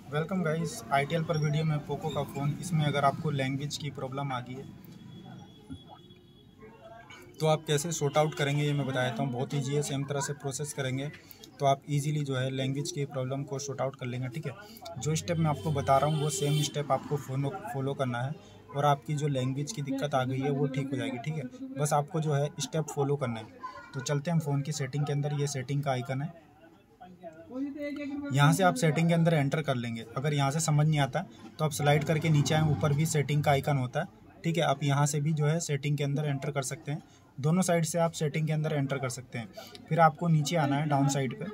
Welcome guys ITL पर video में Poco का फ़ोन। इसमें अगर आपको लैंग्वेज की प्रॉब्लम आ गई है तो आप कैसे सॉर्ट आउट करेंगे ये मैं बता देता हूँ। बहुत ईजी है, सेम तरह से प्रोसेस करेंगे तो आप इजीली जो है लैंग्वेज की प्रॉब्लम को सॉर्ट आउट कर लेंगे। ठीक है, जो स्टेप मैं आपको बता रहा हूँ वो सेम स्टेप आपको फॉलो करना है और आपकी जो लैंग्वेज की दिक्कत आ गई है वो ठीक हो जाएगी। ठीक है, बस आपको जो है स्टेप फॉलो करना है। तो चलते हैं हम फ़ोन की सेटिंग के अंदर। ये सेटिंग का आइकन है, यहाँ से आप सेटिंग के अंदर एंटर कर लेंगे। अगर यहाँ से समझ नहीं आता तो आप स्लाइड करके नीचे आए, ऊपर भी सेटिंग का आइकन होता है। ठीक है, आप यहाँ से भी जो है सेटिंग के अंदर एंटर कर सकते हैं। दोनों साइड से आप सेटिंग के अंदर एंटर कर सकते हैं। फिर आपको नीचे आना है डाउन साइड पे।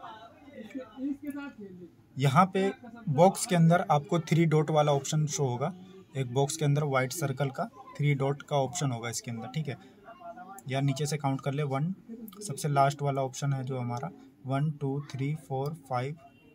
यहाँ पे बॉक्स के अंदर आपको 3 डॉट वाला ऑप्शन शो होगा। एक बॉक्स के अंदर वाइट सर्कल का 3 डॉट का ऑप्शन होगा इसके अंदर। ठीक है, या नीचे से काउंट कर ले 1, सबसे लास्ट वाला ऑप्शन है जो हमारा 1 2 3 4 5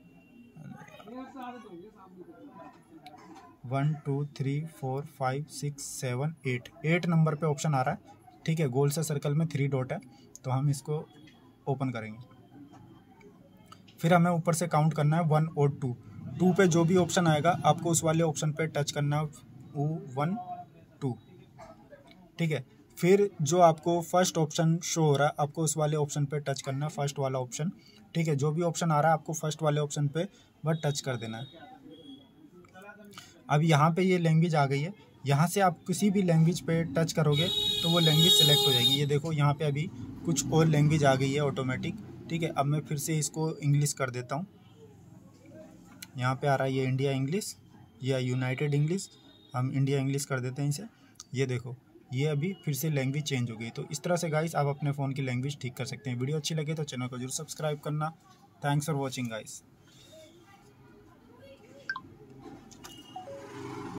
1 2 3 4 5 6 7 8 नंबर पे ऑप्शन आ रहा है। ठीक है, गोल से सर्कल में 3 डॉट है तो हम इसको ओपन करेंगे। फिर हमें ऊपर से काउंट करना है 1 और 2 पे जो भी ऑप्शन आएगा आपको उस वाले ऑप्शन पे टच करना है, 1 2। ठीक है, फिर जो आपको फर्स्ट ऑप्शन शो हो रहा है आपको उस वाले ऑप्शन पे टच करना है, फर्स्ट वाला ऑप्शन। ठीक है, जो भी ऑप्शन आ रहा है आपको फर्स्ट वाले ऑप्शन पे बस टच कर देना है। अब यहाँ पे ये लैंग्वेज आ गई है, यहाँ से आप किसी भी लैंग्वेज पे टच करोगे तो वो लैंग्वेज सेलेक्ट हो जाएगी। ये देखो यहाँ पे अभी कुछ और लैंग्वेज आ गई है ऑटोमेटिक। ठीक है, अब मैं फिर से इसको इंग्लिश कर देता हूँ। यहाँ पे आ रहा है ये इंडिया इंग्लिश या यूनाइटेड इंग्लिश, हम इंडिया इंग्लिश कर देते हैं इसे। ये देखो ये अभी फिर से लैंग्वेज चेंज हो गई। तो इस तरह से गाइस आप अपने फ़ोन की लैंग्वेज ठीक कर सकते हैं। वीडियो अच्छी लगे तो चैनल को जरूर सब्सक्राइब करना। Thanks for watching guys.